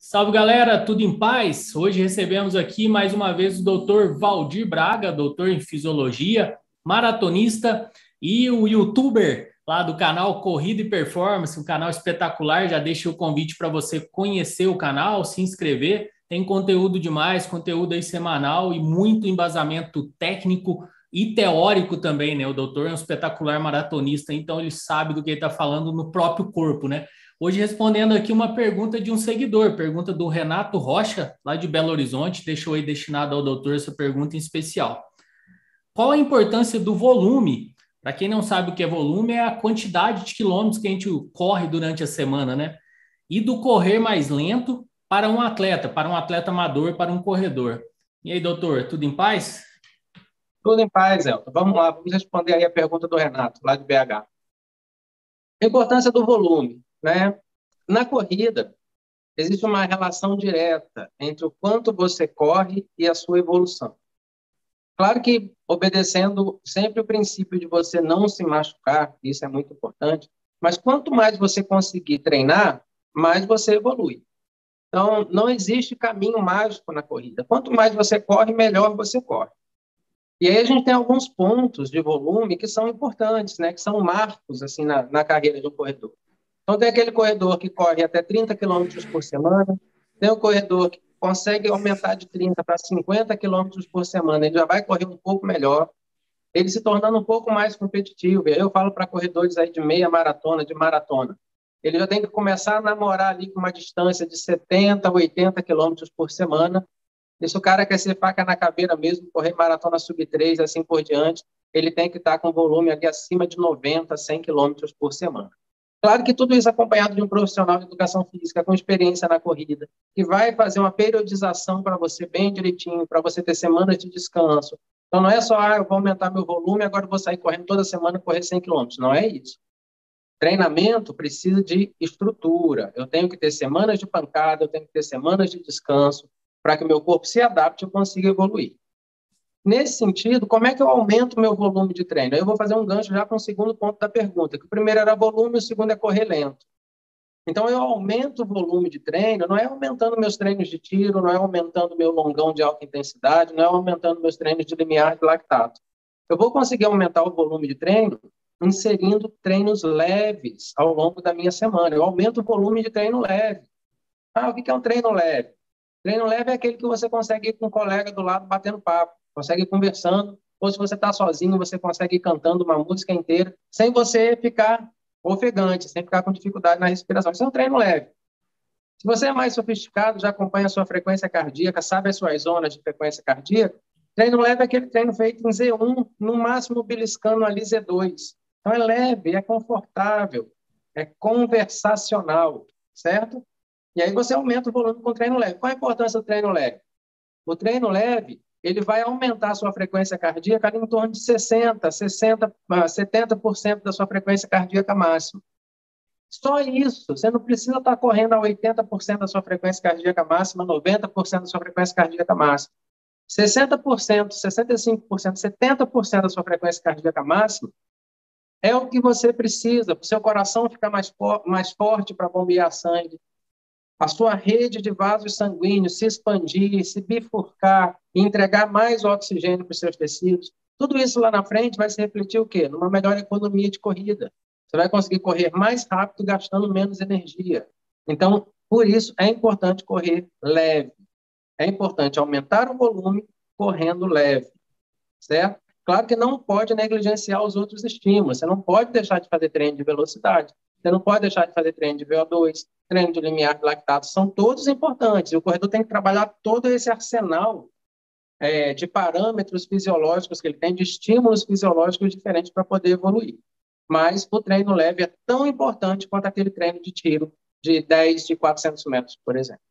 Salve galera, tudo em paz? Hoje recebemos aqui mais uma vez o Dr. Valdir Braga, doutor em fisiologia, maratonista e o youtuber lá do canal Corrida e Performance, um canal espetacular. Já deixo o convite para você conhecer o canal, se inscrever. Tem conteúdo demais, conteúdo aí semanal e muito embasamento técnico e teórico também, né? O doutor é um espetacular maratonista, então ele sabe do que ele está falando no próprio corpo, né? Hoje respondendo aqui uma pergunta de um seguidor, pergunta do Renato Rocha, lá de Belo Horizonte, deixou aí destinado ao doutor essa pergunta em especial. Qual a importância do volume? Para quem não sabe o que é volume, é a quantidade de quilômetros que a gente corre durante a semana, né? E do correr mais lento para um atleta amador, para um corredor. E aí, doutor, tudo em paz? Tudo em paz, Elton. Vamos lá, vamos responder aí a pergunta do Renato, lá de BH. A importância do volume, né? Na corrida, existe uma relação direta entre o quanto você corre e a sua evolução. Claro que obedecendo sempre o princípio de você não se machucar, isso é muito importante, mas quanto mais você conseguir treinar, mais você evolui. Então, não existe caminho mágico na corrida. Quanto mais você corre, melhor você corre. E aí a gente tem alguns pontos de volume que são importantes, né? Que são marcos assim na carreira de um corredor. Então, tem aquele corredor que corre até 30 quilômetros por semana, tem o corredor que consegue aumentar de 30 para 50 quilômetros por semana, ele já vai correr um pouco melhor, ele se tornando um pouco mais competitivo. E aí eu falo para corredores aí de meia maratona, de maratona, ele já tem que começar a namorar ali com uma distância de 70, 80 quilômetros por semana. E se o cara quer ser faca na caveira mesmo, correr maratona sub-3, assim por diante, ele tem que estar com volume ali acima de 90, 100 quilômetros por semana. Claro que tudo isso acompanhado de um profissional de educação física com experiência na corrida, que vai fazer uma periodização para você bem direitinho, para você ter semanas de descanso. Então, não é só, eu vou aumentar meu volume, agora eu vou sair correndo toda semana e correr 100 quilômetros. Não é isso. Treinamento precisa de estrutura. Eu tenho que ter semanas de pancada, eu tenho que ter semanas de descanso, para que o meu corpo se adapte e eu consiga evoluir. Nesse sentido, como é que eu aumento o meu volume de treino? Aí eu vou fazer um gancho já com o segundo ponto da pergunta, que o primeiro era volume, o segundo é correr lento. Então, eu aumento o volume de treino, não é aumentando meus treinos de tiro, não é aumentando meu longão de alta intensidade, não é aumentando meus treinos de limiar de lactato. Eu vou conseguir aumentar o volume de treino inserindo treinos leves ao longo da minha semana. Eu aumento o volume de treino leve. O que é um treino leve? Treino leve é aquele que você consegue ir com um colega do lado batendo papo, consegue ir conversando, ou se você está sozinho, você consegue ir cantando uma música inteira, sem você ficar ofegante, sem ficar com dificuldade na respiração. Isso é um treino leve. Se você é mais sofisticado, já acompanha a sua frequência cardíaca, sabe as suas zonas de frequência cardíaca, treino leve é aquele treino feito em Z1, no máximo beliscando ali Z2. Então é leve, é confortável, é conversacional, certo? E aí você aumenta o volume com o treino leve. Qual a importância do treino leve? O treino leve, ele vai aumentar a sua frequência cardíaca ali em torno de 60, 60, 70% da sua frequência cardíaca máxima. Só isso. Você não precisa estar correndo a 80% da sua frequência cardíaca máxima, 90% da sua frequência cardíaca máxima. 60%, 65%, 70% da sua frequência cardíaca máxima é o que você precisa para o seu coração ficar mais forte para bombear sangue, a sua rede de vasos sanguíneos se expandir, se bifurcar e entregar mais oxigênio para os seus tecidos. Tudo isso lá na frente vai se refletir o quê? Numa melhor economia de corrida. Você vai conseguir correr mais rápido, gastando menos energia. Então, por isso, é importante correr leve. É importante aumentar o volume correndo leve, certo? Claro que não pode negligenciar os outros estímulos. Você não pode deixar de fazer treino de velocidade. Você não pode deixar de fazer treino de VO2, treino de limiar de lactato. São todos importantes. E o corredor tem que trabalhar todo esse arsenal de parâmetros fisiológicos que ele tem, de estímulos fisiológicos diferentes para poder evoluir. Mas o treino leve é tão importante quanto aquele treino de tiro de 10, de 400 metros, por exemplo.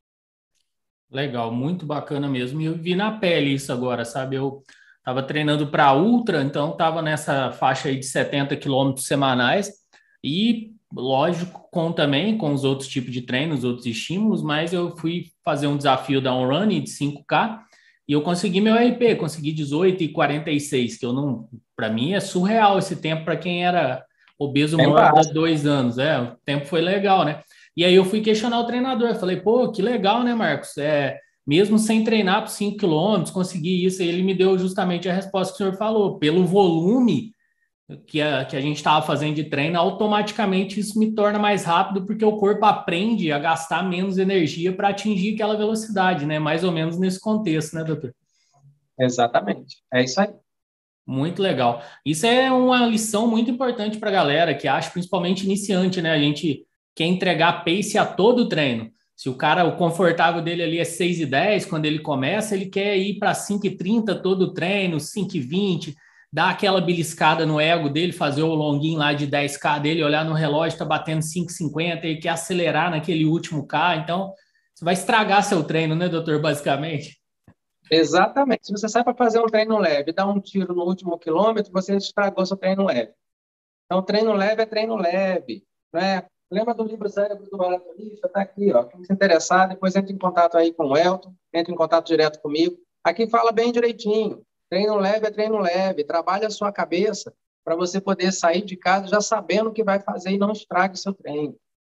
Legal, muito bacana mesmo. E eu vi na pele isso agora, sabe? Eu estava treinando para ultra, então estava nessa faixa aí de 70 quilômetros semanais e, lógico, também com os outros tipos de treinos, outros estímulos, mas eu fui fazer um desafio da OnRun de 5K e eu consegui meu RP, consegui 18,46, que eu não, para mim é surreal esse tempo para quem era obeso É mórbido há básico. 2 anos. O tempo foi legal, né? E aí eu fui questionar o treinador. Eu falei, pô, que legal, né, Marcos? Mesmo sem treinar por 5 quilômetros, consegui isso. E ele me deu justamente a resposta que o senhor falou. Pelo volume que a gente estava fazendo de treino, automaticamente isso me torna mais rápido, porque o corpo aprende a gastar menos energia para atingir aquela velocidade, né? Mais ou menos nesse contexto, né, doutor? Exatamente. É isso aí. Muito legal. Isso é uma lição muito importante para a galera que acha, principalmente iniciante, né? A gente quer entregar pace a todo o treino. Se o cara, o confortável dele ali é 6:10, quando ele começa, ele quer ir para 5:30 todo o treino, 5:20, dar aquela beliscada no ego dele, fazer o longuinho lá de 10K dele, olhar no relógio, tá batendo 5:50 e quer acelerar naquele último K. Então, você vai estragar seu treino, né, doutor, basicamente? Exatamente. Se você sai para fazer um treino leve, dar um tiro no último quilômetro, você estragou seu treino leve. Então, treino leve é treino leve, né? Lembra do livro Cérebro do Maratonista? Está aqui, ó. Quem se interessar, depois entre em contato aí com o Elton, entre em contato direto comigo. Aqui fala bem direitinho. Treino leve é treino leve. Trabalha a sua cabeça para você poder sair de casa já sabendo o que vai fazer e não estrague o seu treino.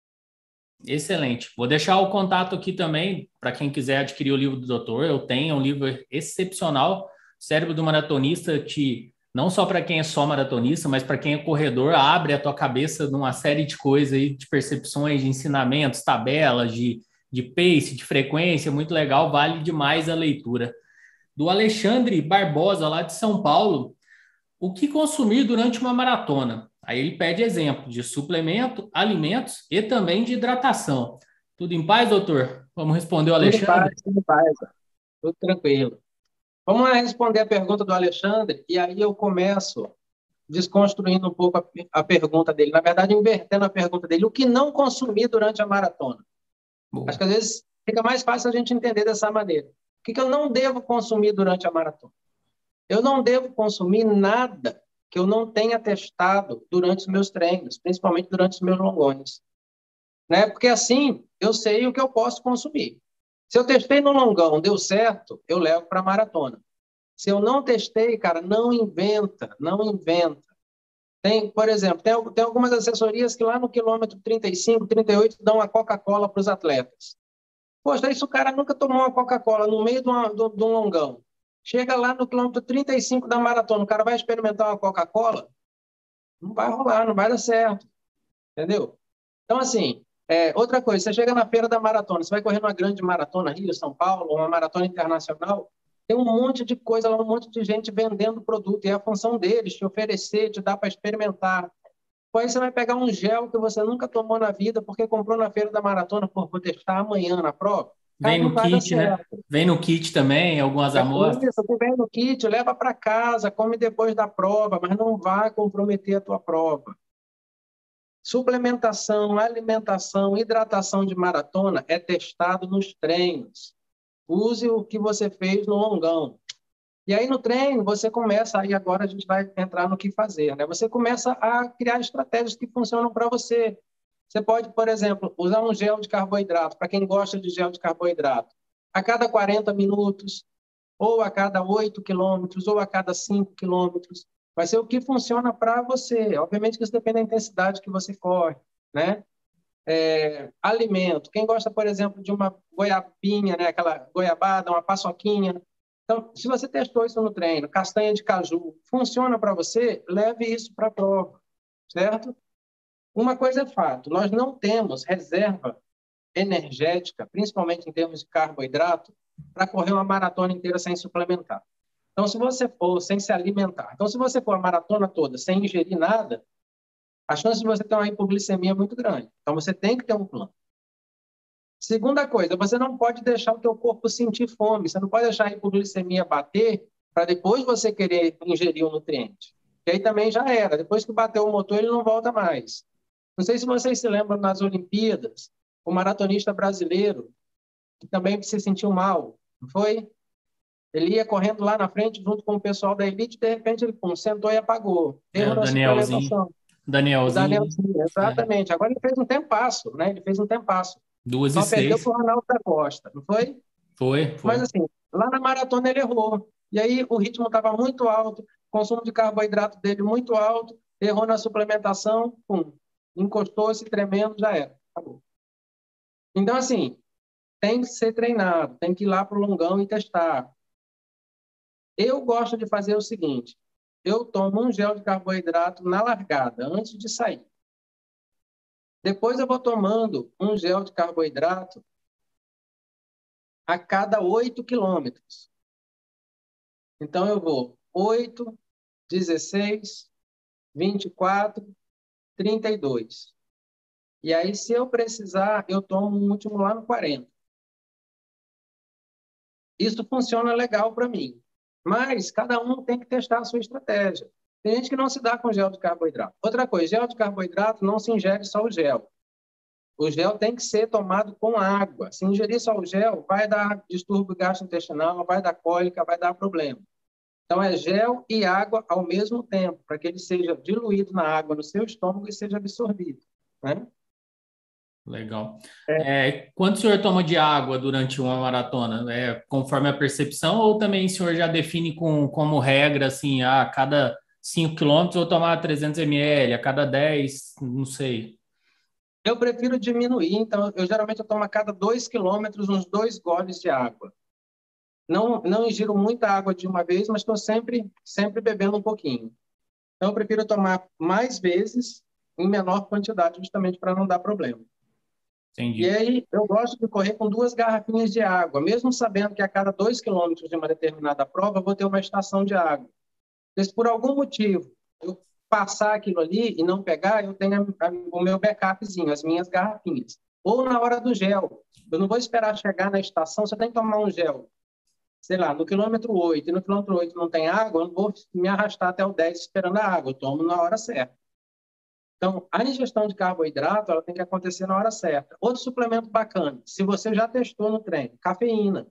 Excelente. Vou deixar o contato aqui também para quem quiser adquirir o livro do doutor. Eu tenho um livro excepcional, Cérebro do Maratonista, que não só para quem é só maratonista, mas para quem é corredor, abre a tua cabeça numa série de coisas aí, de percepções, de ensinamentos, tabelas, de pace, de frequência, muito legal, vale demais a leitura. Do Alexandre Barbosa, lá de São Paulo, o que consumir durante uma maratona? Aí ele pede exemplo de suplemento, alimentos e também de hidratação. Tudo em paz, doutor? Vamos responder o Tudo em paz, Alexandre? tudo em paz. Tudo tranquilo. Vamos lá responder a pergunta do Alexandre, e aí eu começo desconstruindo um pouco a pergunta dele. Na verdade, invertendo a pergunta dele. O que não consumir durante a maratona? Acho Boa. que às vezes fica mais fácil a gente entender dessa maneira. O que eu não devo consumir durante a maratona? Eu não devo consumir nada que eu não tenha testado durante os meus treinos, principalmente durante os meus longões. Né? Porque assim eu sei o que eu posso consumir. Se eu testei no longão, deu certo, eu levo para a maratona. Se eu não testei, cara, não inventa, não inventa. Tem, por exemplo, tem algumas assessorias que lá no quilômetro 35, 38 dão a Coca-Cola para os atletas. Poxa, isso o cara nunca tomou uma Coca-Cola no meio de um longão. Chega lá no quilômetro 35 da maratona, o cara vai experimentar uma Coca-Cola? Não vai rolar, não vai dar certo. Entendeu? Então, assim, outra coisa, você chega na feira da maratona, você vai correr uma grande maratona, Rio, São Paulo, uma maratona internacional, tem um monte de coisa lá, um monte de gente vendendo produto, e é a função deles te oferecer, te dar para experimentar. Pô, aí você vai pegar um gel que você nunca tomou na vida, porque comprou na feira da maratona, por vou testar amanhã na prova. Cara, Vem não no vai dar kit, né? certo. Vem no kit também, algumas É amostras. isso, tu vem no kit, leva para casa, come depois da prova, mas não vai comprometer a tua prova. Suplementação, alimentação, hidratação de maratona é testado nos treinos. Use o que você fez no longão. E aí no treino você começa, aí agora a gente vai entrar no que fazer, né? Você começa a criar estratégias que funcionam para você. Você pode, por exemplo, usar um gel de carboidrato, para quem gosta de gel de carboidrato, a cada 40 minutos, ou a cada 8 quilômetros, ou a cada 5 quilômetros. Vai ser o que funciona para você. Obviamente que isso depende da intensidade que você corre, né? Alimento. Quem gosta, por exemplo, de uma goiabinha, né? Aquela goiabada, uma paçoquinha. Então, se você testou isso no treino, castanha de caju, funciona para você, leve isso para a prova, certo? Uma coisa é fato, nós não temos reserva energética, principalmente em termos de carboidrato, para correr uma maratona inteira sem suplementar. Então, se você for sem se alimentar, então se você for a maratona toda sem ingerir nada, a chance de você ter uma hipoglicemia é muito grande. Então, você tem que ter um plano. Segunda coisa, você não pode deixar o teu corpo sentir fome. Você não pode deixar a hipoglicemia bater para depois você querer ingerir o nutriente. E aí também já era. Depois que bateu o motor, ele não volta mais. Não sei se vocês se lembram nas Olimpíadas, o maratonista brasileiro, que também se sentiu mal, não foi? Ele ia correndo lá na frente junto com o pessoal da elite, de repente ele sentou e apagou. É, Erro o na Danielzinho. suplementação. O Danielzinho, Danielzinho, é, exatamente. Agora ele fez um tempasso, né? Ele fez um tempasso. duas e Só perdeu seis. para o Ronaldo da Costa, não foi? Mas Foi. assim, lá na maratona ele errou. E aí o ritmo estava muito alto, o consumo de carboidrato dele muito alto, errou na suplementação, pum, encostou-se tremendo, já era. Acabou. Então, assim, tem que ser treinado, tem que ir lá para o longão e testar. Eu gosto de fazer o seguinte: eu tomo um gel de carboidrato na largada, antes de sair. Depois eu vou tomando um gel de carboidrato a cada 8 quilômetros. Então, eu vou 8, 16, 24, 32. E aí, se eu precisar, eu tomo um último lá no 40. Isso funciona legal para mim. Mas cada um tem que testar a sua estratégia. Tem gente que não se dá com gel de carboidrato. Outra coisa, gel de carboidrato não se ingere só o gel. O gel tem que ser tomado com água. Se ingerir só o gel, vai dar distúrbio gastrointestinal, vai dar cólica, vai dar problema. Então, é gel e água ao mesmo tempo, para que ele seja diluído na água no seu estômago e seja absorvido, né? Legal. Quanto o senhor toma de água durante uma maratona? Conforme a percepção, ou também o senhor já define como regra, assim, a cada 5 quilômetros eu vou tomar 300 ml, a cada 10, não sei. Eu prefiro diminuir, então eu geralmente tomo a cada 2 quilômetros uns 2 goles de água. Não ingiro muita água de uma vez, mas estou sempre bebendo um pouquinho. Então eu prefiro tomar mais vezes em menor quantidade, justamente para não dar problema. E Entendi. aí eu gosto de correr com 2 garrafinhas de água, mesmo sabendo que a cada 2 quilômetros de uma determinada prova eu vou ter uma estação de água. Mas se por algum motivo eu passar aquilo ali e não pegar, eu tenho o meu backupzinho, as minhas garrafinhas. Ou na hora do gel. Eu não vou esperar chegar na estação, você tem que tomar um gel. Sei lá, no quilômetro 8, e no quilômetro 8 não tem água, eu não vou me arrastar até o 10 esperando a água, eu tomo na hora certa. Então, a ingestão de carboidrato ela tem que acontecer na hora certa. Outro suplemento bacana, se você já testou no treino, cafeína.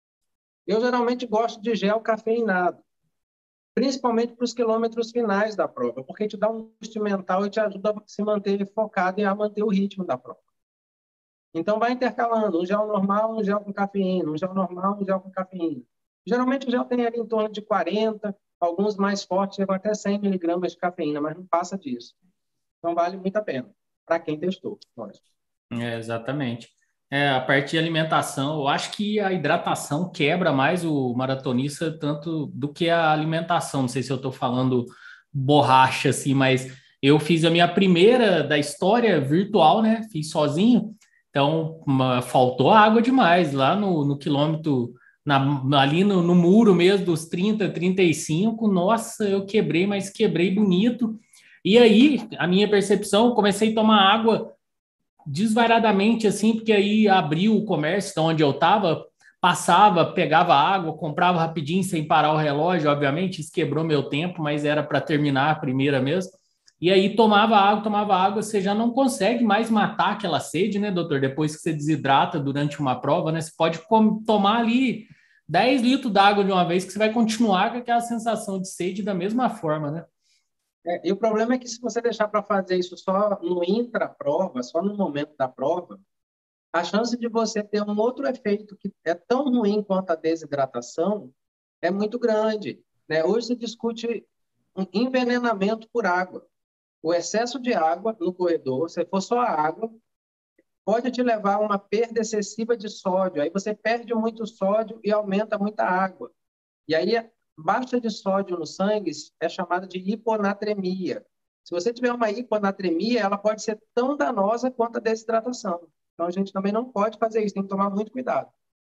Eu geralmente gosto de gel cafeinado, principalmente para os quilômetros finais da prova, porque te dá um boost mental e te ajuda a se manter focado e a manter o ritmo da prova. Então, vai intercalando, um gel normal, um gel com cafeína, um gel normal, um gel com cafeína. Geralmente, o gel tem ali em torno de 40, alguns mais fortes chegam até 100 miligramas de cafeína, mas não passa disso. Então, vale muito a pena, para quem testou, lógico. Exatamente. A parte de alimentação, eu acho que a hidratação quebra mais o maratonista tanto do que a alimentação. Não sei se eu estou falando borracha, assim, mas eu fiz a minha primeira da história virtual, né? Fiz sozinho, então faltou água demais lá no quilômetro, ali no muro mesmo, dos 30, 35. Nossa, eu quebrei, mas quebrei bonito. E aí, a minha percepção, eu comecei a tomar água desvairadamente, assim, porque aí abriu o comércio de onde eu estava, passava, pegava água, comprava rapidinho, sem parar o relógio, obviamente, isso quebrou meu tempo, mas era para terminar a primeira mesmo. E aí tomava água, você já não consegue mais matar aquela sede, né, doutor? Depois que você desidrata durante uma prova, né? Você pode tomar ali 10 litros d'água de uma vez, que você vai continuar com aquela sensação de sede da mesma forma, né? E o problema é que se você deixar para fazer isso só no intra-prova, só no momento da prova, a chance de você ter um outro efeito que é tão ruim quanto a desidratação é muito grande, né? Hoje se discute um envenenamento por água. O excesso de água no corredor, se for só a água, pode te levar a uma perda excessiva de sódio. Aí você perde muito sódio e aumenta muita água. E aí, baixa de sódio no sangue é chamada de hiponatremia. Se você tiver uma hiponatremia, ela pode ser tão danosa quanto a desidratação. Então, a gente também não pode fazer isso, tem que tomar muito cuidado.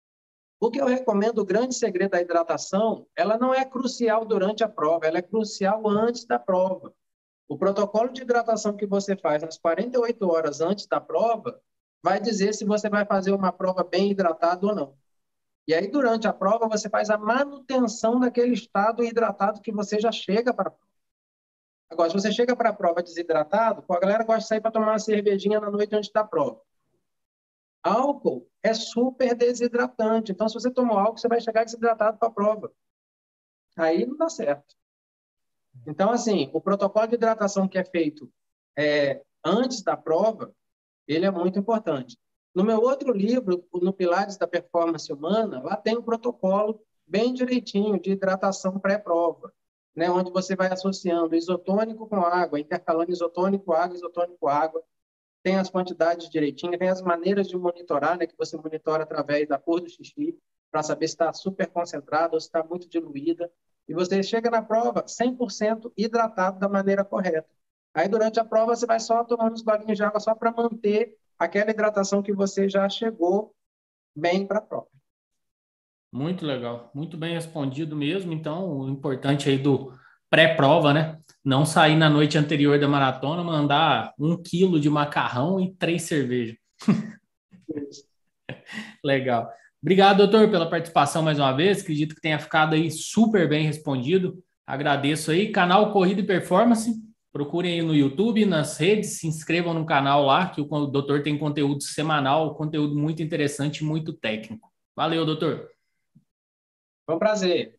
O que eu recomendo, o grande segredo da hidratação, ela não é crucial durante a prova, ela é crucial antes da prova. O protocolo de hidratação que você faz nas 48 horas antes da prova vai dizer se você vai fazer uma prova bem hidratada ou não. E aí, durante a prova, você faz a manutenção daquele estado hidratado que você já chega para a prova. Agora, se você chega para a prova desidratado, a galera gosta de sair para tomar uma cervejinha na noite antes da prova. Álcool é super desidratante. Então, se você tomar álcool, você vai chegar desidratado para a prova. Aí não dá certo. Então, assim, o protocolo de hidratação que é feito antes da prova, ele é muito importante. No meu outro livro, no Pilares da Performance Humana, lá tem um protocolo bem direitinho de hidratação pré-prova, né? Onde você vai associando isotônico com água, intercalando isotônico, água, tem as quantidades direitinho, tem as maneiras de monitorar, né, que você monitora através da cor do xixi, para saber se está super concentrado ou se está muito diluída. E você chega na prova 100% hidratado da maneira correta. Aí, durante a prova, você vai só tomando uns golinhos de água só para manter aquela hidratação que você já chegou bem para a prova. Muito legal, muito bem respondido mesmo. Então, o importante aí do pré-prova, né? Não sair na noite anterior da maratona, mandar 1 quilo de macarrão e 3 cervejas. Legal. Obrigado, doutor, pela participação mais uma vez. Acredito que tenha ficado aí super bem respondido. Agradeço aí. Canal Corrida e Performance. Procurem aí no YouTube, nas redes, se inscrevam no canal lá, que o doutor tem conteúdo semanal, conteúdo muito interessante e muito técnico. Valeu, doutor. Foi um prazer.